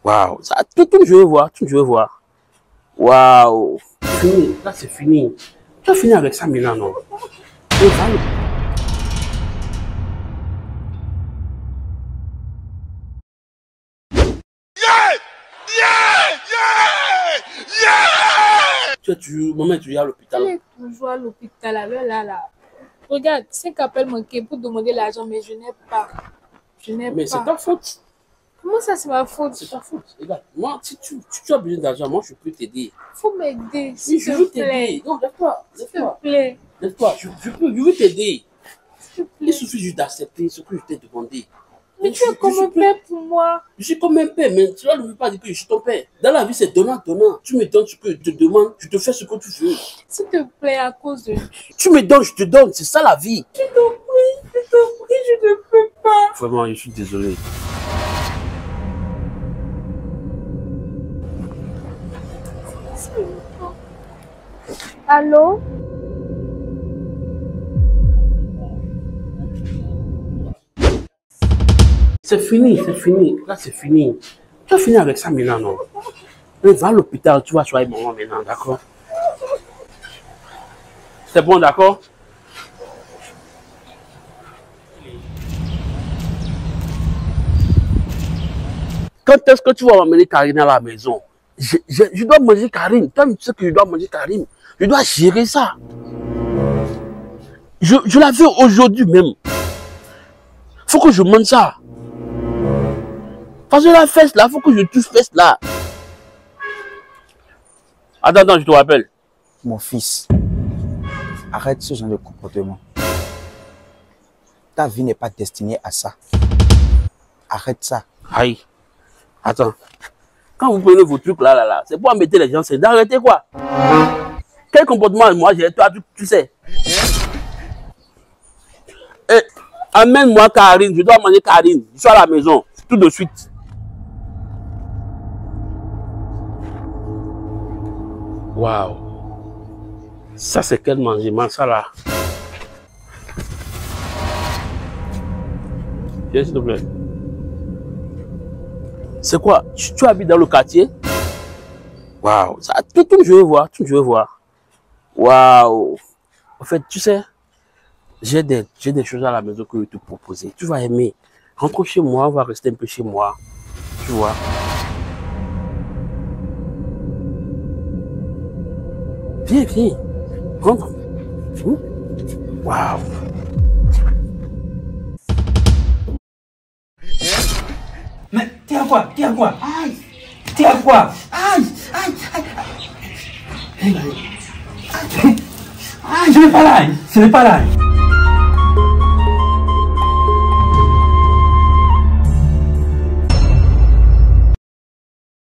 Waouh, ça, tout, je veux voir, tout, je veux voir. Waouh, fini, là c'est fini. Tu as fini avec ça maintenant, non? Tu es toujours, maman, tu es à l'hôpital. Elle est toujours à l'hôpital, là. Regarde, 5 appels manqués pour demander l'argent, mais je n'ai pas. Mais c'est ta faute. Comment ça, c'est ma faute? C'est ta faute. Regarde, moi, si tu as besoin d'argent, moi, je peux t'aider. Faut m'aider, Oui, s'il je te veux plaît. t'aider. Non, lève-toi. S'il te plaît. Lève-toi, je veux t'aider. S'il te Il plaît. suffit juste d'accepter ce que je t'ai demandé. Mais tu es comme un père pour moi. Je suis comme un père, mais cela ne veut pas dire que je suis ton père. Dans la vie, c'est donnant-donnant. Tu me donnes ce que je te demande, je te fais ce que tu veux. S'il te plaît, à cause de... Tu me donnes, je te donne. C'est ça la vie. Je t'en prie, je ne peux pas. Vraiment, je suis désolé. Allô? C'est fini. Là, c'est fini. Tu as fini avec ça maintenant, non? Mais va à l'hôpital, tu vas soigner maman maintenant, d'accord? C'est bon, d'accord? Quand est-ce que tu vas emmener Karine à la maison? Je dois manger Karine. Toi, tu sais que je dois manger Karine. Je dois gérer ça. Je la veux aujourd'hui même. Faut que je mange ça. Parce que la fesse là, faut que je touche fesse là. Attends, je te rappelle. Mon fils, arrête ce genre de comportement. Ta vie n'est pas destinée à ça. Arrête ça. Aïe. Attends. Quand vous prenez vos trucs là, c'est pour embêter les gens, c'est d'arrêter quoi? Quel comportement moi j'ai, toi tu sais? Eh, amène-moi Karine, je dois manger Karine. Je suis à la maison, tout de suite. Waouh. Ça c'est quel mangement ça là? Viens s'il te plaît. C'est quoi? Tu habites dans le quartier? Waouh, ça, tout, je veux voir, tout, je veux voir. Waouh. En fait, tu sais, j'ai des choses à la maison que je vais te proposer. Tu vas aimer. Rentre chez moi, on va rester un peu chez moi. Tu vois. Viens. Rentre. Waouh. Mais t'es à quoi? Aïe! T'es à quoi? Aïe! Aïe! Ce n'est pas là!